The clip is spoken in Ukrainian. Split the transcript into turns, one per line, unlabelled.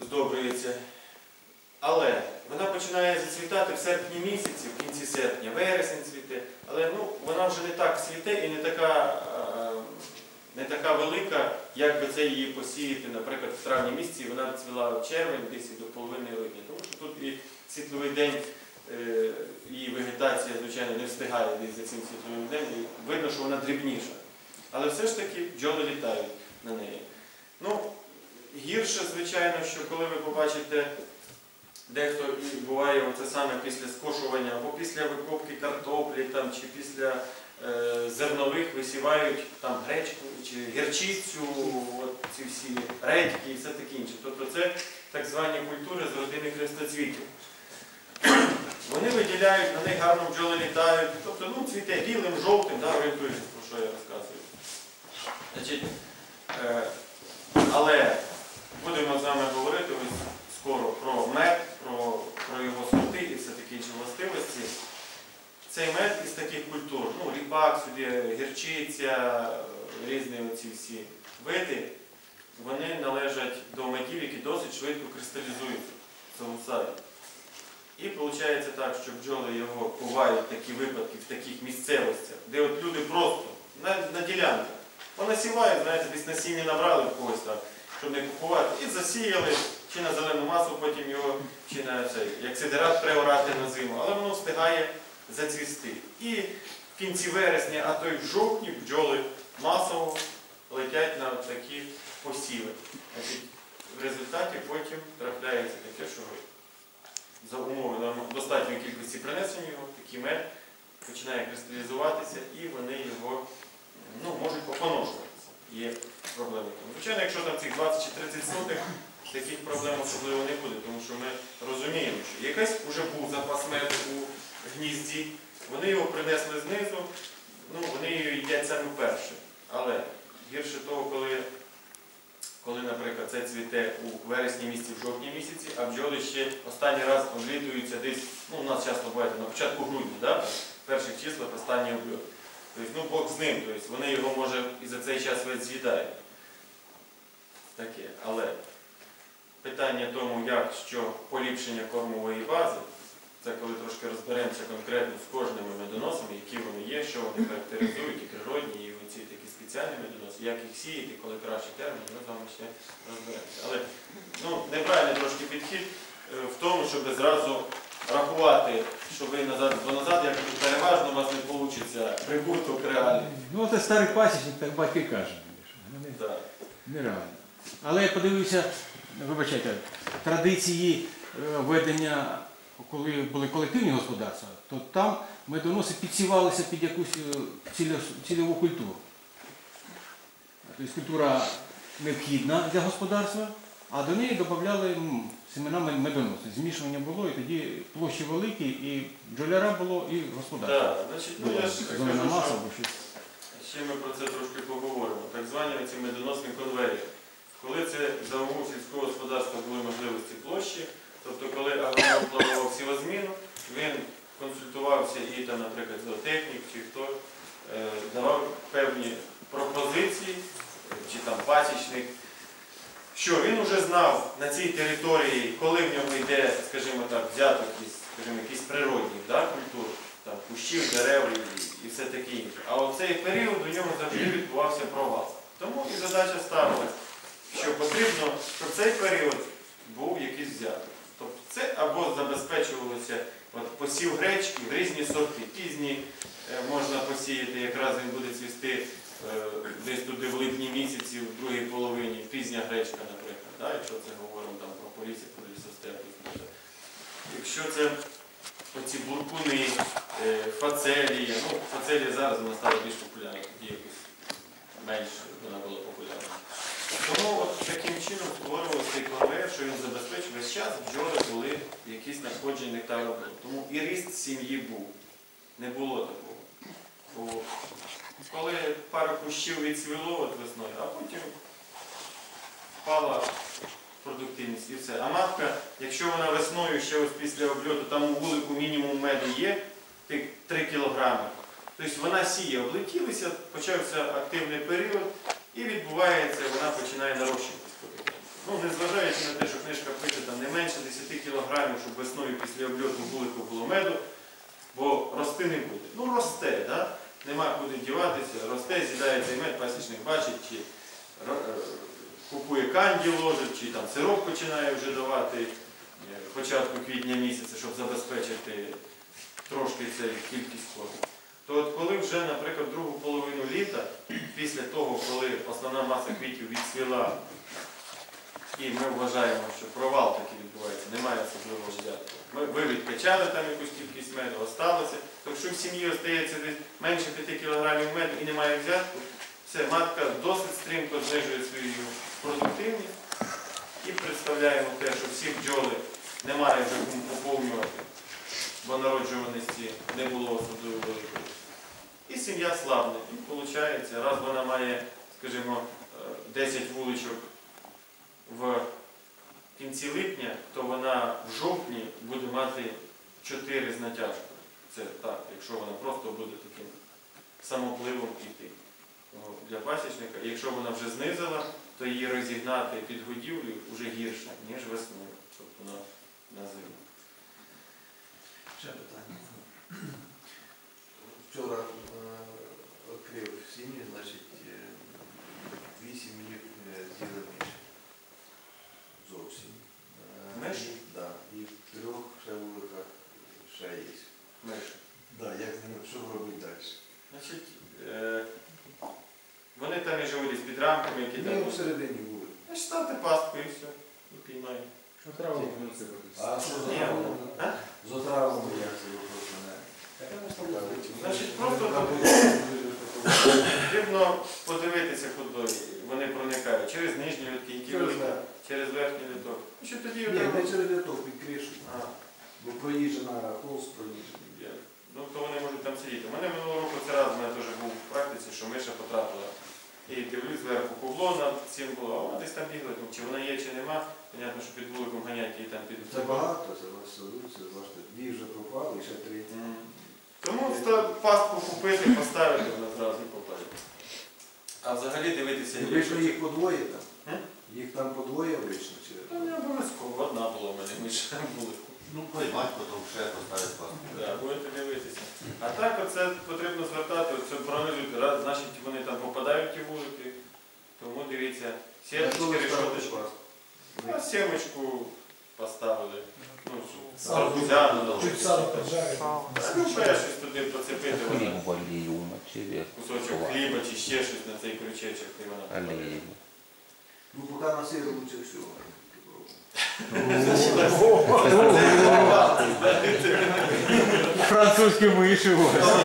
здобрюється. Але вона починає зацвітати в серпні місяці, в кінці серпня, вересень цвіте. Але вона вже не так цвіте і не така велика, як би це її посіяти, наприклад, в травні місяці. Вона цвіла в червень, десь і до половини липня. Тому що тут і світловий день, її вегетація, звичайно, не встигає десь за цим світловим днем. І видно, що вона дрібніша. Але все ж таки бджоли літають на неї. Гірше, звичайно, що коли ви побачите, дехто буває оце саме після скошування, або після викопки картоплі, чи після зернових висівають там гречку чи гірчицю, ці всі редьки і все таке інше. Тобто це так звані культури з родини хрестоцвітів. Вони виділяють, на них гарно бджоли літають, тобто цвіте білим, жовтим, орієнтуючись, про що я розказую. Але будемо з вами говорити скоро про мед, про його сорти і все такі інші властивості. Цей мед із таких культур, ріпак, сюди, гірчиця, різні оці всі види, вони належать до медів, які досить швидко кристалізуються, загусають. І виходить так, що бджоли його бувають такі випадки в таких місцевостях, де от люди просто на ділянках понасівають, знаєте, десь насіння набрали в когось так, щоб не купувати, і засіяли чи на зелену масу, потім його, чи на цей, як сидират преорати на зиму, але воно встигає зацвісти. І в кінці вересня, а то й в жовтні бджоли масово летять на такі посіви. В результаті потім трапляється таке, що за умови достатньої кількості принесення його, такий мед починає кристалізуватися і вони його можуть попоношуватися. Є проблеми. Звичайно, якщо там цих 20 чи 30 сотих, таких проблем особливо не буде, тому що ми розуміємо, що якийсь вже був запас меду у гнізді, вони його принесли знизу, вони його їдять саме перше. Але гірше того, коли, наприклад, це цвіте у вересні місяці, в жовтні місяці, а бджоли ще останній раз облітуються десь, у нас часто буває на початку грудня, в перших числах останній обльот. Тобто, Бог з ним, тобто, вони його, може, і за цей час весь з'їдають. Таке. Але питання тому, що поліпшення кормової бази, це коли трошки розберемося конкретно з кожними медоносами, які вони є, що вони характеризують, і природні, і оці такі спеціальні медоноси, як їх сіяти, коли кращий термін, ми з вами ще розберемося. Але неправильний трошки підхід в тому, щоб зразу рахувати, що ви назад, як переважно у вас не вийде прибуток реальний.
Це старий пасічник, так батьки кажуть. Нереально. Але я подивився, вибачайте, традиції ведення, коли були колективні господарства, то там медоноси підсівалися під якусь цільову культуру. Тобто культура необхідна для господарства, а до неї додавали семена медоносів. Змішування було, і тоді площі великі, і бджоляра було, і господарство.
Так, значить, я ж кажу, що ще ми про це трошки поговоримо. Так звані ці медоносні конвеєри. Коли це за умов сільського господарства були можливості площі, тобто коли агроном планував сівозміну, він консультувався і там, наприклад, зоотехнік чи хто давав певні пропозиції, чи там пасічник, що він вже знав на цій території, коли в ньому йде, скажімо так, взято якісь природні культури, там кущів, дерев і все таке інше. А у цей період у ньому завжди відбувався провал. Тому і задача ставилась, що потрібно, щоб цей період був якийсь взяток. Тобто це або забезпечувалося посів гречки в різні сорти. Пізні можна посіяти, якраз він буде цвісти десь туди в липні місяці, в другій половині, пізня гречка, наприклад, якщо це говоримо про полісся, про лісостепи. Якщо це оці буркуни, фацелії, фацелія зараз вона стала більш популярна, тоді якось менш вона була популярна. Тому таким чином створювався цей конвейер, що він забезпечив весь час бджоли були якісь надходження нектару. Тому і ріст сім'ї був. Не було такого. Бо коли пара кущів відцвіло весною, а потім впала продуктивність і все. А матка, якщо вона весною ще ось після обльоту, там у вулику мінімум меду є, 3 кілограми, тобто вона сіє, облетілися, почався активний період, і відбувається, вона починає нарощуватись. Незважаючи на те, що книжка кілограмів, щоб весною після обльоту вулику було меду, бо рости не буде. Ну росте, да? Нема куди діватися, росте, з'їдає цей мед, пасічник бачить, чи купує канді ложить, чи там сироп починає вже давати початку квітня місяця, щоб забезпечити трошки цю кількість корму. То от коли вже, наприклад, другу половину літа, після того, коли основна маса квітів відцвіла, і ми вважаємо, що провал такий відбувається, немає особливого взятку. Ви відкачали там якусь кількість меду, осталося. То якщо в сім'ї остається десь менше 5 кг меду і немає взятку, все, матка досить стрімко знижує свою продуктивність і представляємо те, що всі бджоли немає вже кому поповнювати, бо народжуваності не було особливо великої. І сім'я слабне. І виходить, раз вона має, скажімо, 10 вуличок в кінці липня, то вона в жовтні буде мати 4 з натяжкою. Це так, якщо вона просто буде таким самопливом йти для пасічника. І якщо вона вже знизила, то її розігнати під годівлю вже гірше, ніж весною, тобто на зиму.
Ще питання. Вчора відкрив сім'ї, значить, 8 їх з'їли менше. Зовсім.
Менше?
Так. І в 3 ще вулика ще є.
Менше.
Так, як з ними, що робити далі?
Значить, вони там і живуть десь під рамками, які там.
Ми всередині були.
Значить, ставте пастку і все. І піймаємо.
Що траву
А що за
Ні,
травмами?
а?
За травмами як це вопрос мене?
Значить, просто потрібно подивитися, куди вони проникають. Через нижні літки, які великі, через верхній літок. Що тоді
Ні, не через літок, під кришу. Бо проїжджена, холст проїжджений.
Ну, то вони можуть там сидіти. У мене минулого року це раз в мене теж був в практиці, що миша потрапила. І дивлюсь, зверху кубло над цим було, а вона десь там бігла. Ну, чи вона є, чи нема. Понятно, що під вуликом ганять її там під.
Це багато, це вас садуться, бачите, 2 вже пропали, і ще 3.
Тому пастку купити, поставити, вона зразу попаде. А взагалі дивитися,
Вийшло їх подвоє там?
Їх
там подвоє вийшло? Чи?
Та не обов'язково, одна була в мене миша була.
Ну, поймать, потім ще поставити пасту.
Так, будете дивитися. А так оце потрібно звертати, оце проаналізуйте, раз, значить вони там попадають ті вулики, тому дивіться, сіточки, решоточки. А сімочку поставили. Ну, сарбузяну.
Чуть сало поджарить.
Ну, щось туди поцепити, вона,
Хліб в олію мочили.
кусочок хліба чи ще щось на цей крючечок, і вона попадає.
Олію.
Ну, поки на сир лучше всього.
Французькі миші.